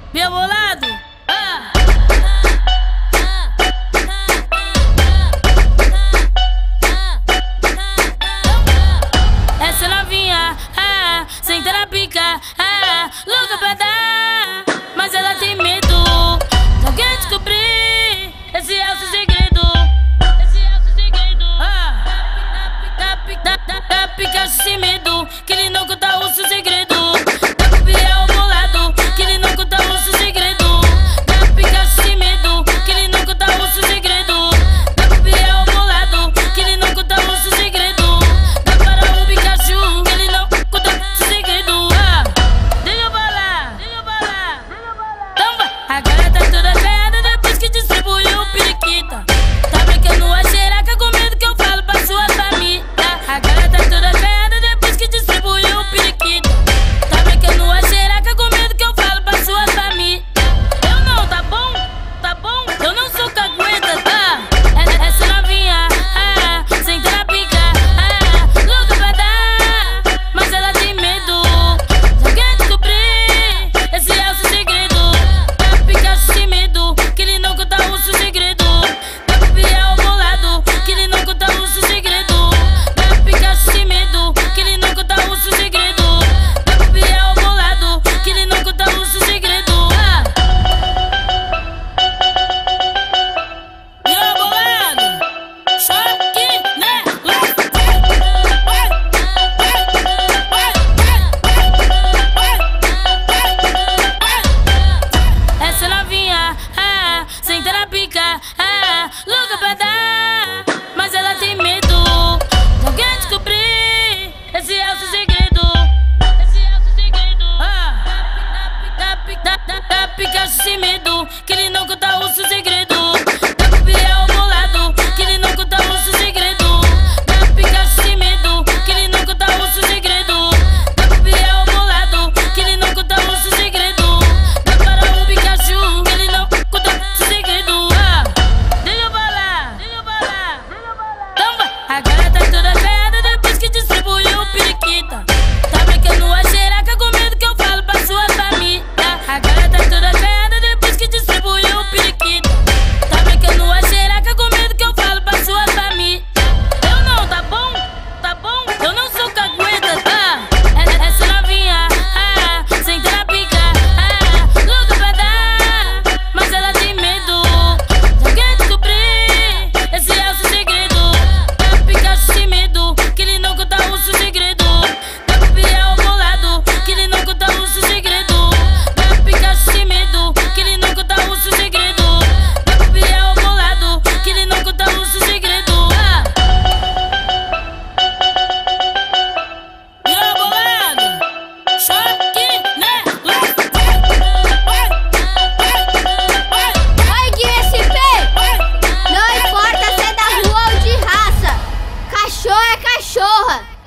Meu bolado. Essa novinha, senta na pica, louca pra dar, mas ela tem medo. Não quer descobrir, esse é o seu segredo. Esse é o seu segredo. Da pica sem medo, que ele não conta o seu segredo. Da pipi é o bolado, que ele não conta o seu segredo. Da pica sem medo, que ele não conta o seu segredo. Da pipi é o bolado, que ele não conta o seu segredo. Da para o Pikachu, que ele não conta o seu segredo. Deixa eu falar, deixa eu falar. Então vai. Agora tá toda ferrada depois que distribuiu o periquita. Tá brincando a xereca com medo que eu falo pra sua família. Agora tá toda ferrada depois que distribuiu o periquita. Tá brincando a xereca com medo que eu falo pra sua família. Eu não, tá bom? Tá bom? Eu não sou cagueta, tá? Essa novinha, senta na pica, louca pra dar, mas ela tem medo. Não quer descobrir, esse é o seu segredo. Da Pikachu sem medo, que ele não conta o seu segredo. Da pipi é o bolado, que ele não conta o seu segredo. Da Pikachu sem medo, que ele não conta o seu segredo. Da pipi é o bolado, que ele não conta o seu segredo. Meu bolado, choque, né? Essa novinha, senta na pica, louca pra dar, mas ela tem medo. Não quer descobrir, esse é o seu segredo. Esse é o seu segredo. Da Pikachu sem medo, que ele não conta o seu segredo. Da pipi é o bolado, que ele não conta o seu segredo. Da Pikachu sem medo, que ele não conta o seu segredo. Da pipi é o bolado, que ele não conta o seu segredo. Da para o Pikachu, que ele não conta o seu segredo. Deixa eu falar, deixa eu falar. Então vai. Agora tá toda ferrada depois que distribuiu o periquita. Tá brincando a xereca com medo que eu falo pra sua família. Agora tá toda ferrada depois que distribuiu o periquita. Tá brincando a xereca com medo que eu falo pra sua família. Eu não, tá bom? Tá bom? Eu não sou cagueta, tá? Essa novinha, senta na pica, louca pra dar, mas ela tem medo. Não quer descobrir, esse é o seu segredo. Da Pikachu sem medo, que ele não conta o seu segredo. Da pipi é o bolado, que ele não conta o seu segredo. Da Pikachu sem medo, que ele não conta o seu segredo. Da pipi é o bolado, que ele não conta o seu segredo. Meu bolado, choque, né? Oi, Gui SP! Não importa se é da rua ou de raça, cachorro é cachorra!